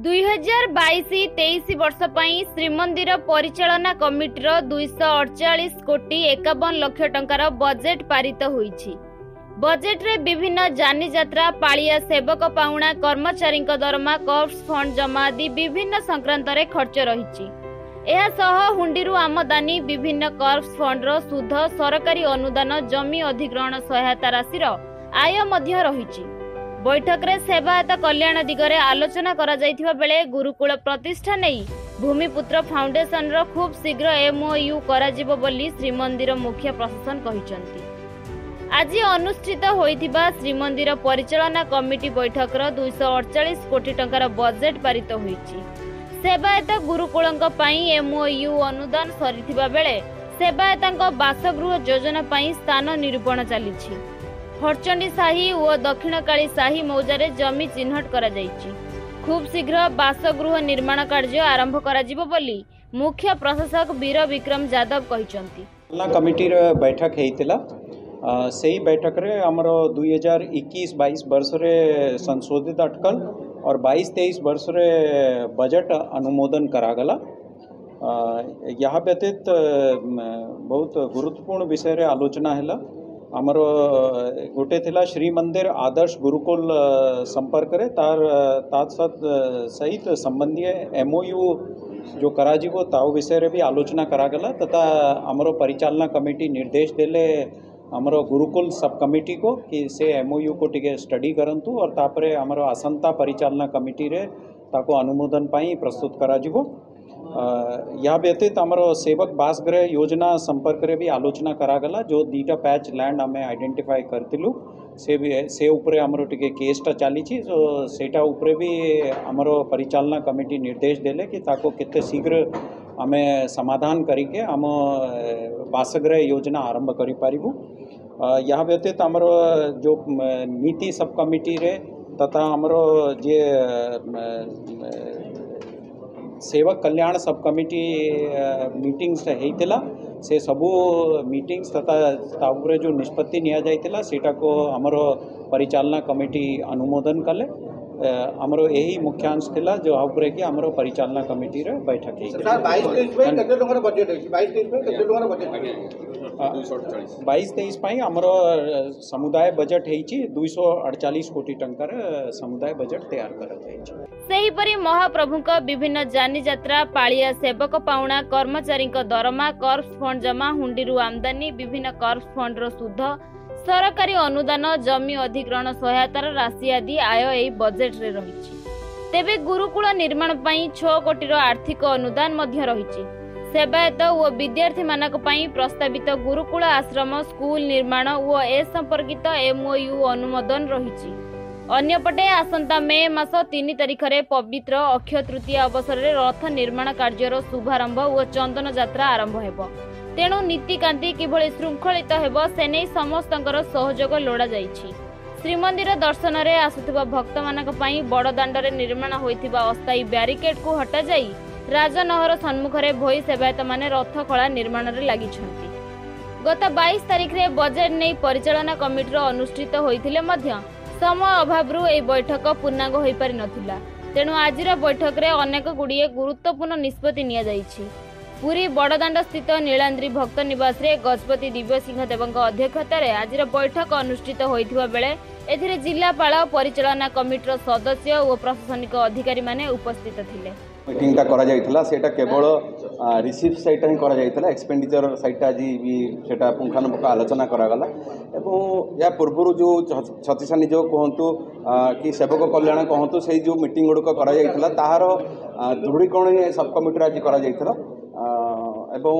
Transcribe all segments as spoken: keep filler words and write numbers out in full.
दुई हजार बैश तेईस वर्ष पर श्रीमंदिर परिचालना कमिटीर दुईश अड़चाश कोटी एकावन लक्ष टंकार बजेट पारित होईछि। बजेट रे विभिन्न जानी यात्रा पालिया सेवक पाउणा कर्मचारी दरमा कर्प्स फंड जमा आदि विभिन्न संक्रांत रे खर्च रही। हुंडी आमदानी विभिन्न कर्प्स फंड रो सुध सरकारी अनुदान जमी अधिग्रहण सहायता राशि आय मध्य रही। बैठक रे सेवायत कल्याण दिगरे आलोचना करा जायथिबा बेले गुरुकुल प्रतिष्ठा नहीं भूमिपुत्र फाउंडेशन रो खूब शीघ्र एमओयू करा जिवो बोली श्रीमंदिर मुख्य प्रशासन कहिसंती। आज अनुष्ठित होइथिबा श्रीमंदिर परिचालना कमिटी बैठक रो दुईश अड़चाश कोटी टंकार बजेट पारित होईछि। सेवायत गुरुकुलंक पई एमओयू अनुदान सरिथिबा बेले सेवायतंक बासगृह योजना पई स्थान निरूपण चलिछि। हरचंडी साही और दक्षिणकाली साही मौजारे जमी चिन्हट करा जायछि। खूब शीघ्र बासगृह निर्माण कार्य आरंभ करा जिवो बोली मुख्य प्रशासक वीर विक्रम यादव कहिसंती। कमिटी रे बैठक हेतिला सेही बैठक रे हमर दो हज़ार इक्कीस बाईस वर्ष रे संशोधित अटकल और बाईस तेईस वर्ष रे बजट अनुमोदन करागला। यह व्यतीत बहुत गुरुत्वपूर्ण विषय रे आलोचना हैला। आमर गोटे थिला श्री मंदिर आदर्श गुरुकुल संपर्क रे तार तात्सत सहित संबंधी एमओयू जो कराजिवो ताओ विषय रे भी आलोचना करागला तथा आमर परिचालना कमिटी निर्देश देले आमर गुरुकुल सब कमिटी को कि से एमओयू को टिके स्टडी करंतु और तापरे आमर आसंता परिचालना कमिटी रे ताको अनुमोदन पाई प्रस्तुत कराजिवो। यह व्यतीत आमर सेवक बासगृह योजना संपर्क रे भी आलोचना करागला। जो दीटा पैच लैंड आम आइडेंटिफाई करथिलु से भी से उपरे आमर टिके केसटा चली जो सेटा उपरे भी आमर परिचालना कमिटी निर्देश देले कि ताको केते शीघ्र आमे समाधान करिके आम बासगृह योजना आरंभ करि पारिबु। यह व्यतीत आमर जो नीति सब कमिटी रे तथा आमर जे सेवक कल्याण सब कमिटी मीटिंग्स हेतिला से सबू मीटिंग्स तथा ताउरे जो निष्पत्ति निया जाइतिला सेटा को हमर परिचालना कमिटी अनुमोदन कले। हमर यही मुख्यांश थिला जो उपरे कि हमर परिचालना कमिटी रे बैठक हे। सर बाईस तेईस पे केते टंका बजट है? बाईस तेईस पे केते टंका बजट है? बाईस तेईस पई हमर समुदाय बजट हेछि दो सौ अड़चाश कोटी टंकार समुदाय बजट तैयार करत हेछि। सेही परि महाप्रभुक विभिन्न जानी यात्रा पालिया सेवक पाउणा कर्मचारी दरमा कर्प्स फंड जमा हुंडी आमदानी विभिन्न कर्प्स फंड रो सुध सरकारी अनुदान जमी अधिग्रहण सहायतार राशि आदि आय एई बजेट रे रहिछि। तेबे गुरुकुल निर्माण पई छह कोटी रो आर्थिक अनुदान मध्य रहिछि। सेवायत और विद्यार्थी मानक पई प्रस्तावित गुरुकुल आश्रम स्कूल निर्माण और ए संपर्कित एमओयू अनुमोदन रहिछि। अन्यपटे आसंता मे मास तीन तारिख रे पवित्र अक्षय तृतीया अवसर रे रथ निर्माण कार्यर शुभारंभ और चंदन यात्रा आरंभ हेबो। तेणु नीतिकांति किभଳି श्रृंखलित हेबो से नै समस्तंकर सहयोग लोड़ा जाइछि। श्रीमंदिर दर्शन रे आसुथिबा भक्त मानक पई बड़ दांडरे निर्माण होइथिबा अस्थायी ब्यारिकेड को हटा जाई राजनहर सम्मुख रे भोई सेवायत माने रथ खला निर्माण रे लागिछंती। गत बाईस तारिख रे बजेट नै परिचालना कमिटी अनुष्ठित होइथिले मध्य समय अभाव ए बैठक पूर्णांग होई पारि नथिला। तेणु आजिर बैठक रे अनेक गुड़िए गुरुत्वपूर्ण निष्पत्ति निया जाइछि। पुरी बड़दाण्ड स्थित नीलाद्री भक्त निवास रे गजपति दिव्य सिंह देवଙ୍କ अध्यक्षतार आज बैठक अनुष्ठित होइथिबा बेले एथिरे जिलापाल परिचालना कमिटीर सदस्य और प्रशासनिक अधिकारी माने उपस्थित थिले। मीटिंगटा करा जाइथिला सेटा केवल रिसीव साइट ही करा जाइथिला एक्सपेंडिचर साइट आज भी सेटा पुंखानुपुंख आलोचना करागला। एवं या पूर्व जो छत्तीसानी जो कहतु कि सेवक कल्याण कहतु से जो मीटिंग गुड़िक करा जाइथिला ताहार दृढ़ीकरण सब कमिटी आज करा जाइथिला। एवं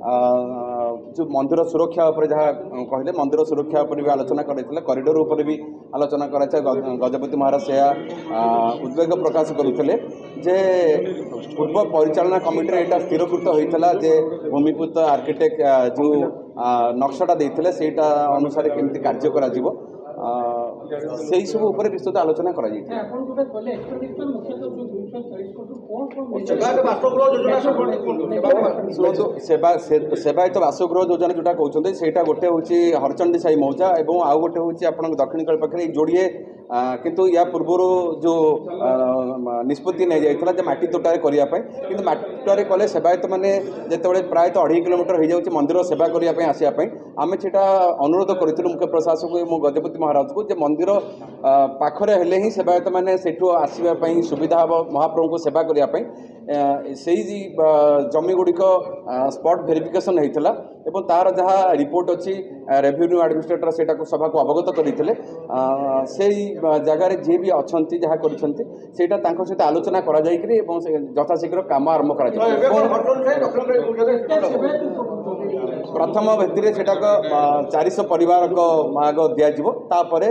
जो मंदिर सुरक्षा उपर जहाँ कहले मंदिर सुरक्षा उपर भी आलोचना करथिला। कॉरिडोर उपर भी आलोचना कराइछा। गजपति महाराज से उद्वेग प्रकाश करुଥିଲେ जे पूर्व परिचालना कमिटी एटा स्थिरकृत होइतला जे भूमिपुत्र आर्किटेक्ट जो नक्शाटा देइथिले सेटा अनुसार केमति कार्य करा जिवो सेही सब ऊपर विस्तृत आलोचना करा जाइछे। आपण गोटे कहले एक्सपेंडिचर मुख्यतः जो दो सौ चालीस कोटी कोन कोन सेवायत बासगृह योजना सब सेवा सेवायत बासगृह योजना जोटा कहउछन्ते सेटा गोटे होची हरचंडी साई मौजा एवं आउ गोटे होची आपण दक्षिण कल पाखरे जोड़िए किंतु या पूर्व जो निष्पत्ति नहीं जाइए जे माटी तोटारे करने कि माटी तोटारे कले सेवायत मैंने जिते प्रायतः अढ़ाई किलोमीटर हो जाए मंदिर सेवा करने आसापी आम से अनुरोध करूँ मुख्य प्रशासक मो गजपति महाराज को जे मंदिर पाखरे हेले ही सेवायत मैंने सेठू आसवाई सुविधा हम महाप्रभु को सेवा करने से जमी गुड़िक स्पॉट वेरिफिकेशन होता एवं तार जहाँ रिपोर्ट अच्छी रेवेन्यू एडमिनिस्ट्रेटर से सभा को अवगत करते से जगार जी भी अच्छा जहाँ कर सहित आलोचना कर यथाशीघ्र कम आरंभ कर प्रथम भित्ति से चारिश परिवार आग दिज्पर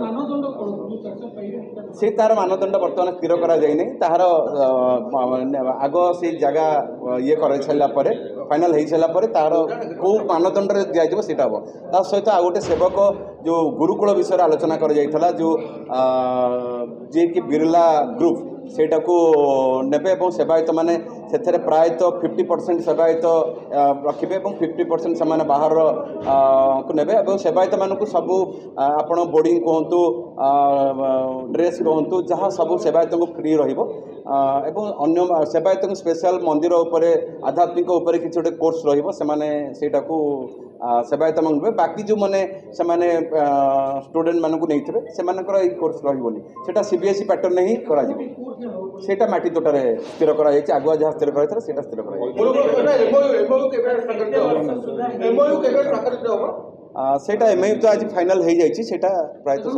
से तार मानदंड बर्तमान स्थिर कराई तार आग से जगह ये कर सारापर फाइनाल हो सारापर तार कौ मानदंड दिज्व से हम ता सहित आ गए सेवक जो गुरुकुल विषय आलोचना कर जो जी कि बिरला ग्रुप सेटा को नेबे एवं सेवायत माने से प्रायतः फिफ्टी परसेंट सेवायत रखिए और फिफ्टी परसेंट से बाहर को नेबे एवं सेवायत मानक सब आपण बोर्डिंग कहतु ड्रेस कहतु जहाँ सब सेवायत को फ्री रहिबो एवं अन्य सेवायत स्पेशल मंदिर उपरे आध्यात्मिक उपरे किसी गोटे कोर्स रहिबो से माने सेटा को सेवायत मांगे बाकी जो मैंने से स्टूडेंट मानक नहीं थे से कोर्स रही सेटा सीबीएसई पैटर्न ही करा सेटा माटी तोटारे स्थिर कर आगुआ जहाँ स्थिर कर स्थिर कर सेटा एमआई तो आज फाइनल हो जाइए सेटा प्रायतः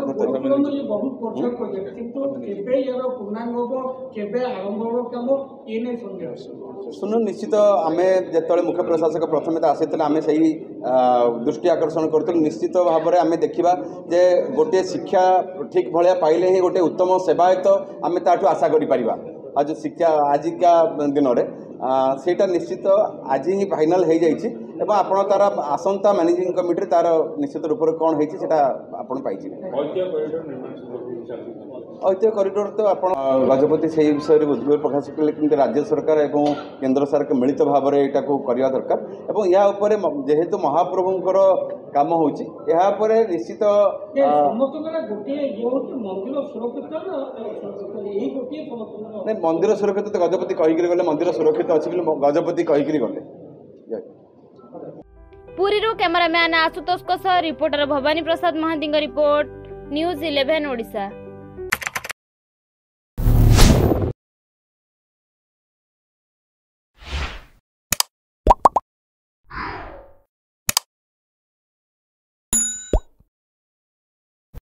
सुन निश्चित आम जो मुख्य प्रशासक प्रथम आसी आम से दृष्टि आकर्षण करूँ निश्चित भाव में आम देखा जे गोटे शिक्षा ठीक भाया पाइले ही गोटे उत्तम सेवायत आम ताठू आशा करिपरिबा आज जो शिक्षा आजिका दिन में सेटा निश्चित आज ही फाइनाल हो जाइए एवं आपण तार आसंता मैनेजिंग कमिटी तार निश्चित रूप से कौन होती ऐतिह्य कॉरिडोर तो आप गजपति से विषय में उद्वेग प्रकाश कले कि राज्य सरकार और केंद्र सरकार मिलित भाव में यहाँ करवा दरकार और या जेहेतु महाप्रभुंर काम हो निश्चित मंदिर सुरक्षित तो गजपति कहीकि गले मंदिर सुरक्षित अच्छी गजपति कहीकि गले। Puri cameraman Ashutosh reporter Bhawani Prasad Mohanty report news eleven Odisha.